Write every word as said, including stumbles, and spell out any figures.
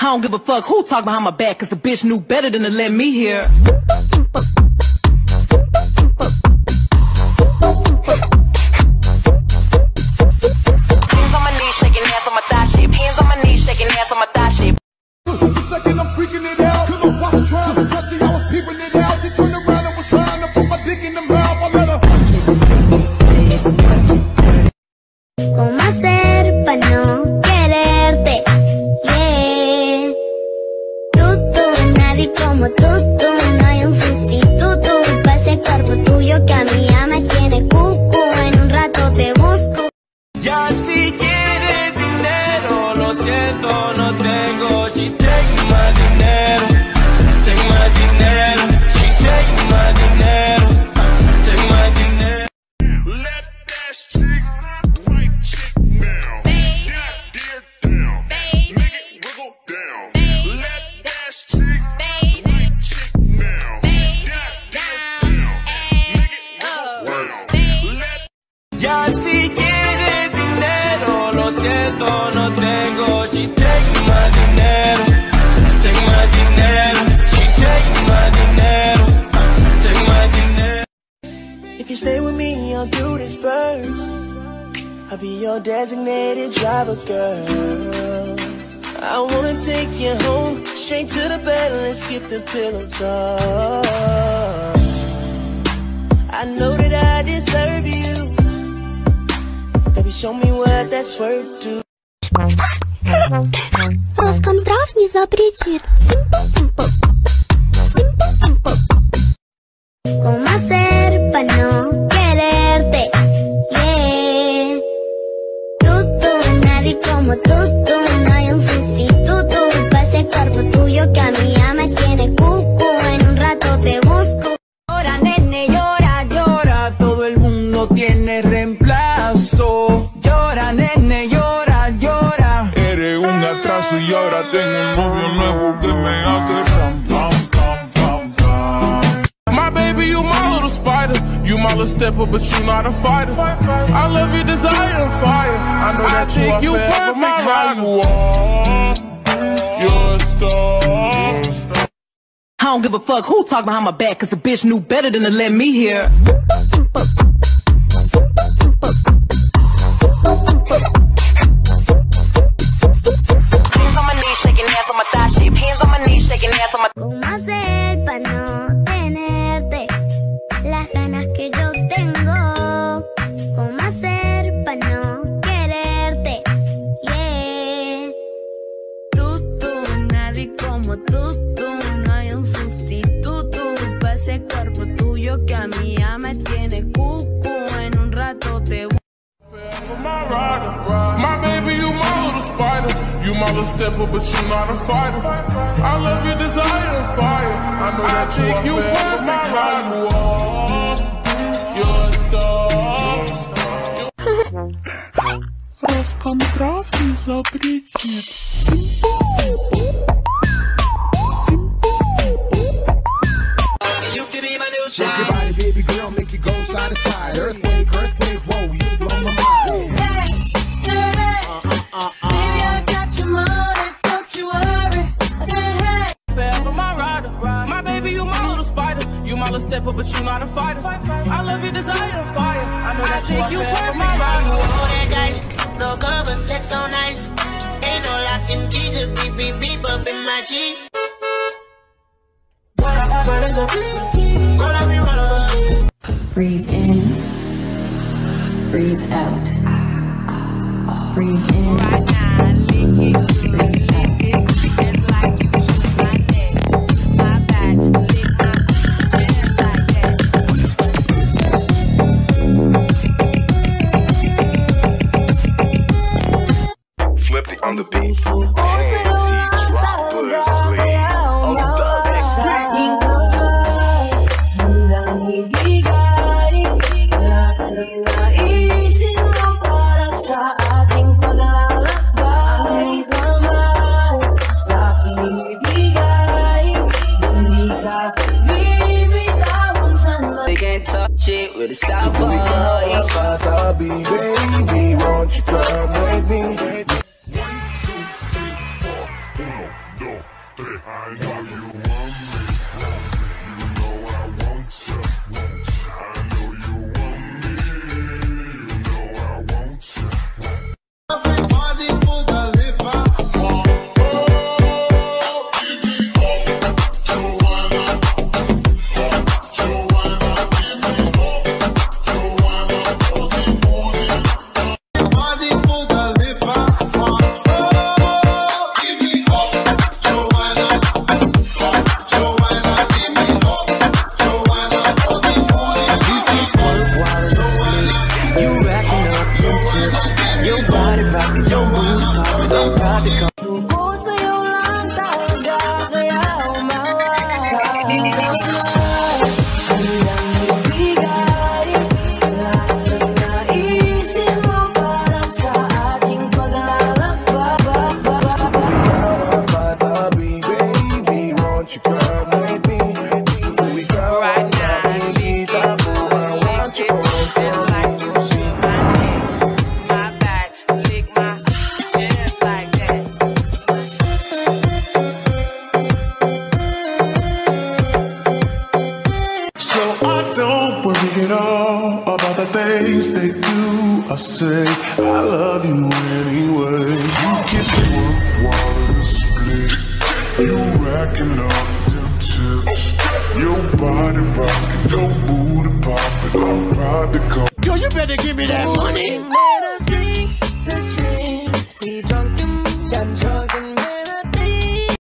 I don't give a fuck who talk behind my back, cause the bitch knew better than to let me hear. Hands on my knees, shaking ass on my thigh shape. Hands on my knees, shaking ass on my thigh shape. Second, I'm freaking it out, cause I'm watching trying to touch it. I was peeping it out. She turned around and was trying to put my dick in the mouth. I let her. ¿Cómo hacer para no quererte? Yeah. Tú, tú, nadie como tú, tú. No hay un sustituto para ese cuerpo tuyo que a mí ya me tiene cucu. En un rato te busco. Ya si quieres dinero, lo siento, no tengo. She take my dinero, take my dinero. She take my dinero, take my dinero. Left that chick, right chick now. That dear down, make it wiggle down. Left that chick, right chick now. That dear down, make it wiggle down. Left. Ya si quieres dinero, lo siento, no tengo. She take my dinero, take my dinero. She take my dinero, take my dinero. If you stay with me, I'll do this first. I'll be your designated driver, girl. I wanna take you home, straight to the bed and skip the pillow talk. I know that I deserve you. Baby, show me what that's worth to. Роскомздрав не запретит. ¿Cómo hacer para no quererte? Yeah. Tú, tú, nadie como tú, tú. No hay un sustituto para ese cuerpo tuyo que a mí ya me tiene cucu. En un rato te busco. Llora, nene, llora, llora. Todo el mundo tiene reemplazo. Llora, nene, llora, llora. Eres un atraso y ahora tengo un novio nuevo que me hace pam, pam, pam, pam, pam. My baby, you my little spider. You my little stepper, but you not a fighter. I love your desire and fire. I know that you are forever my rider. You are, you're a star. I don't give a fuck who talk behind my back, cause the bitch knew better than to let me hear. Hands on my knees, shaking ass on my thigh shape. Hands on my knees, shaking ass on my. ¿Cómo hacer para no tenerte las ganas que yo tengo? ¿Cómo hacer para no quererte? Yeah. Tú, tú, nadie como tú, tú. No hay un sustituto para ese cuerpo tuyo que a mí ya me tiene cucu. En un rato te voy. My rider, my baby, you my little spider. You my little stepper, but you not a fighter. I love your desire and fire. I know that you are forever my rider. You are, you're a star. Роскомздрав не запретит. You can be my new Shake your child. body, baby girl, make it go side to side. Earthquake, earthquake, whoa, you blow my mind. Forever my rider. My baby, you my little spider. You my little stepper, but you not a fighter. I love your desire and fire. I know that you are forever my rider. Roll that dice, no cover, sex on ice. Ain't no locking keys, just beep, beep, beep up in my G. Breathe in, breathe out. Breathe in, breathe out. Flip it on the beat. Anti-droppers, on the dub next week. Sa ating paglalakbay, kamay sa aking ibigay, hindi ka bibitawang saan. They can't touch it with a stop boy. Baby, won't you come with me? One, two, three, four, uno. dos, tres. I know you want me. You know I want you. I know you want me. You know I want you. Everybody put a lip up. Suko sa'yo lang talaga, kaya umawa sa aking kaplan. Hanggang ibigay lahat ng naisip mo para sa ating paglalakbay. Baby, won't you come with me? This is who we go. Right now, lick it, lick it, just like you should. My neck, my back, lick my chest like that. So I don't worry at all about the things they do or say. I love you anyway. You kiss one while in a split. You racking up them tips. Your body rocking, your booty popping. I'm proud to call. Yo, you better give me that money. Made us dream.